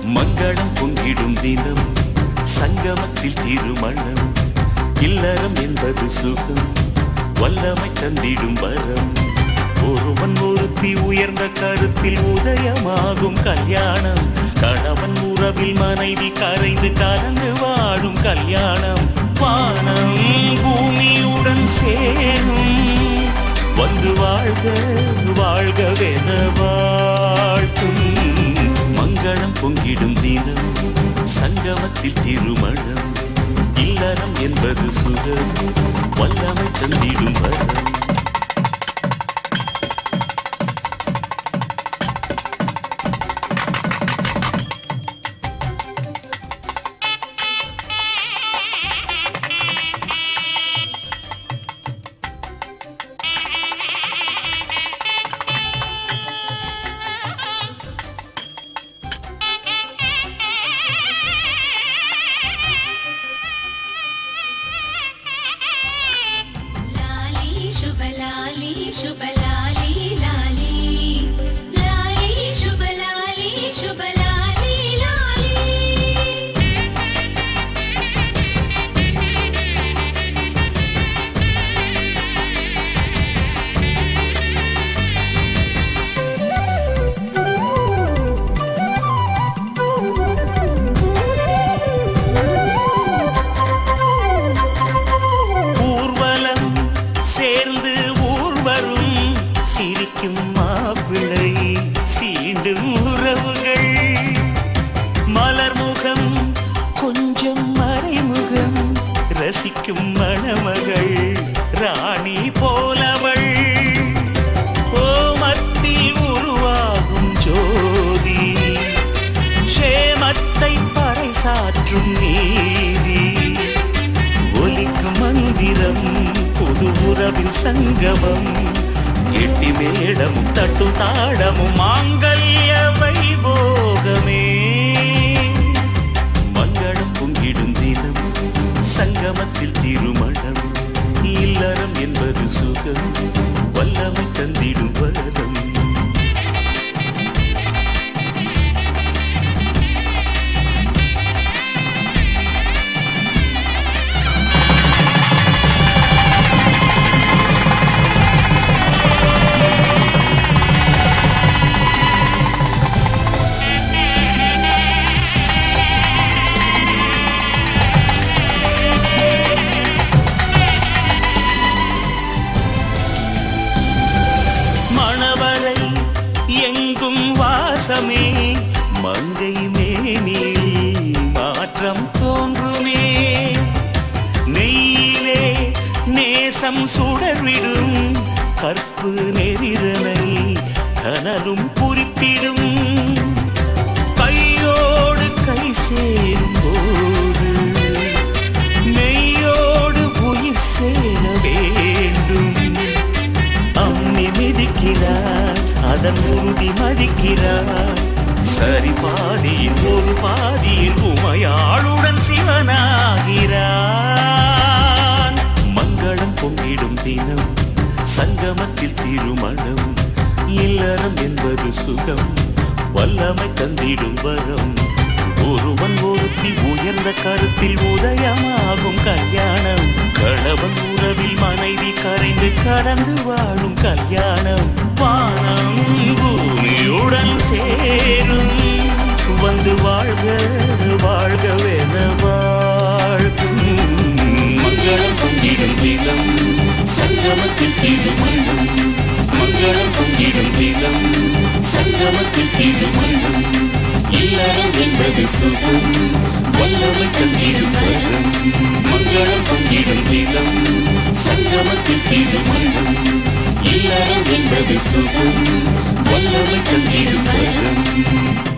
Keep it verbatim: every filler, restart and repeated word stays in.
மங்களம் பொங்கிடும் தினம் சங்கமத்தில் திருமணம் இல்லறம் என்பது சுகம் வல்லமை தந்திடும் வரம் ஒருவன் ஒருத்தி உயர்ந்த கருத்தில் உதயமாகும் கல்யாணம் கணவன் உறவில் மனைவி கரைந்து கலந்து வாழும் கல்யாணம் வானம் பூமியுடன் சேரும் வந்து வாழ்க வாழ்கவென வாழ்த்தும் மங்களம் பொங்கிடும் தினம் சங்கமத்தில் திருமணம் இல்லறம் என்பது சுகம் வல்லமை தந்திடும் வரம் शुभ लाली लाली लाली शुभ लाली शुभ लाली लाली ஊர்வலம் சேர்ந்து ஊர்வரும் சிரிக்கும் மாப்பிள்ளை சீண்டும் உறவுகள் மலர்முகம் கொஞ்சம் மறைமுகம் ரசிக்கும் மணமகள் ராணி போலவள் ஓமத்தில் உருவாகும் ஜோதி க்ஷேமத்தை பறைசாற்றும் நீதி ஒலிக்கும் மந்திரம் புது உறவின் சங்கமம் எட்டி மேளமும் தட்டும் தாளமும் மாங்கல்ய வைபோகமே மங்களம் பொங்கிடும் தினம் சங்கமத்தில் திருமணம் இல்லறம் என்பது சுகம் வல்லமை தந்திடும் வரம் எங்கும் வாசமே மங்கை மேனில் மாற்றம் தோன்றுமே நெய்யிலே நேசம் சுடர்விடும் கற்பு நெறிரனை கனலும் குறிப்பிடும் கையோடு கை சேரும் போது மெய்யோடு உயிர் சேர வேண்டும் அம்மி மிதிக்கிறார் அதன் உறுதி மதிக்கிறார் சரி பாதியில் ஒரு பாதியில் உமையாளுடன் சிவனாகிறான் மங்களம் பொங்கிடும் தினம் சங்கமத்தில் திருமணம் இல்லறம் என்பது சுகம் வல்லமை தந்திடும் வரம் ஒருவன் ஒருத்தி உயர்ந்த கருத்தில் உதயமாகும் கல்யாணம் கணவன் உறவில் மனைவி கரைந்து கடந்து வாழும் கல்யாணம் வானம் பூமியுடன் சேரும் வந்து வாழ்க வாழ்கவென வாழ்த்தும் மங்களம் பொங்கிடும் தினம் சங்கமத்தில் திருமணம் மங்களம் பொங்கிடும் தினம் சங்கமத்தில் திருமணம் இல்லறம் என்பது சுகம் வல்லமை தந்திடும் வரம் மங்களம் பொங்கிடும் தினம் சங்கமத்தில் திருமணம் இல்லறம் என்பது சுகம் வல்லமை தந்திடும் வரம்